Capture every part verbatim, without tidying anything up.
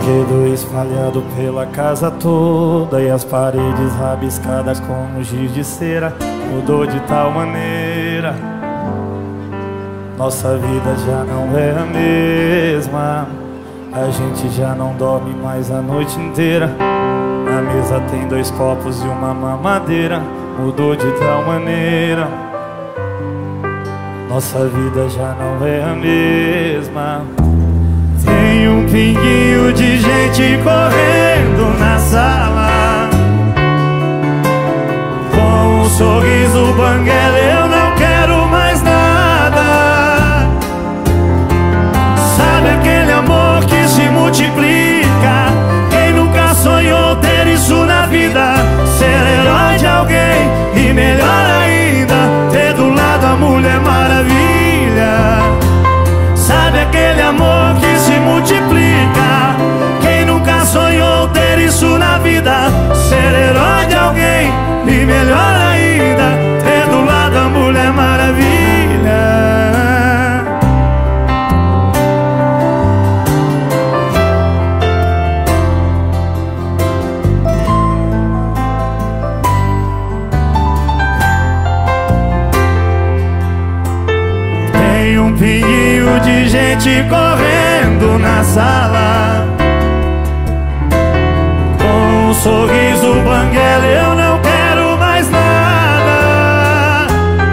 brinquedo espalhado pela casa toda e as paredes rabiscadas com giz de cera. Mudou de tal maneira, nossa vida já não é a mesma. A gente já não dorme mais a noite inteira. Na mesa tem dois copos e uma mamadeira. Mudou de tal maneira, nossa vida já não é a mesma. Tem um pinguinho de gente correndo na sala, com um sorriso banguela, eu não quero mais nada. Sabe aquele amor que se multiplica? Quem nunca sonhou ter isso na vida? Ser herói de alguém e melhor ainda, ter do lado a Mulher Maravilha. Sabe aquele amor que se multiplica? Quem nunca sonhou ter isso na vida? Ser herói de alguém e melhor ainda, ter do lado a Mulher Maravilha. Tem um pinguinho de gente correndo na sala, com um sorriso banguela, eu não quero mais nada.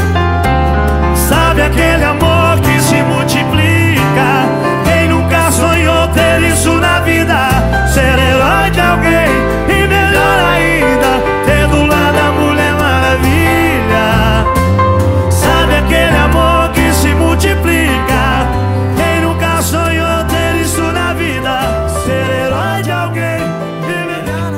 Sabe aquele amor que se multiplica? Quem nunca sonhou ter isso na vida? Ser herói de alguém e melhor ainda, ter do lado a Mulher Maravilha. Sabe aquele amor que se multiplica? Quem nunca sonhou ter isso na vida? Ser herói de alguém e melhor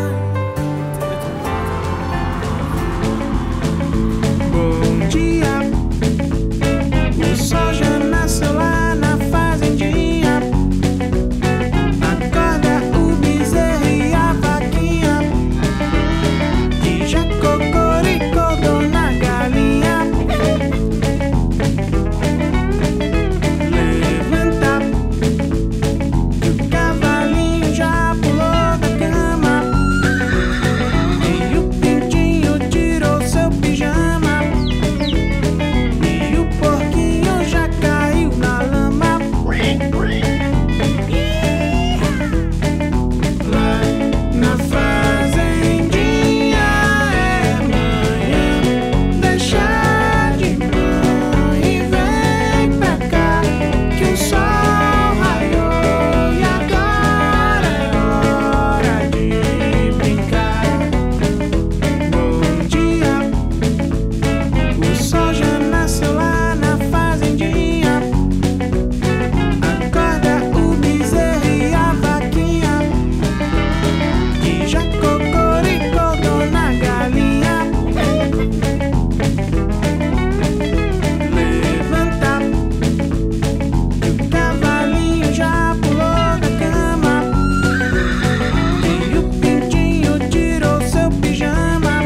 ainda. Bom dia, o sol já nasceu lá na fazendinha. Acorda o bezerro e a vaquinha, que já cocoricou dona galinha. Levanta, o cavalinho já pulou da cama, e o pintinho tirou seu pijama, e o porquinho já caiu na lama. Lá na fazendinha é manhã, deixa de manhã e vem pra cá, que o sol raiou e agora é hora de brincar. Bom dia, o sol já nasceu lá na fazendinha. Acorda o bezerro e a vaquinha, que já cocoricou dona galinha. Levanta, o cavalinho já pulou da cama, e o pintinho tirou seu pijama,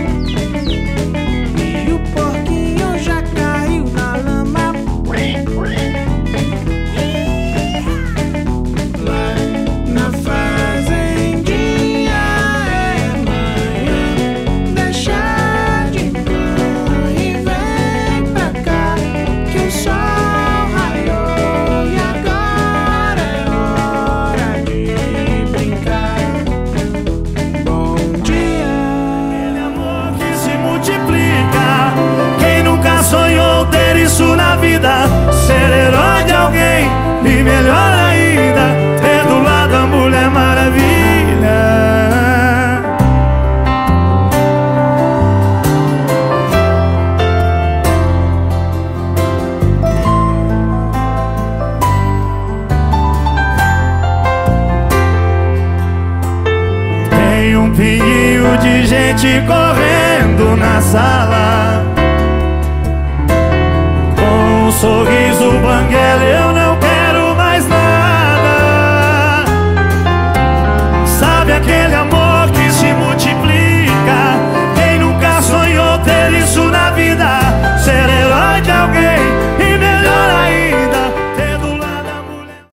e o porquinho já caiu na lama. Lá na fazendinha é manhã, deixa de manhã e vem pra cá, que o sol raiou e agora é hora de brincar. Bom dia. Aquele amor que se multiplica. Quem nunca sonhou ter isso na vida? Ser herói de alguém e melhor ainda, ter do lado a Mulher Maravilha. Tem um pinguinho de gente correndo na sala, com um sorriso banguela, eu não quero mais nada. Sabe aquele amor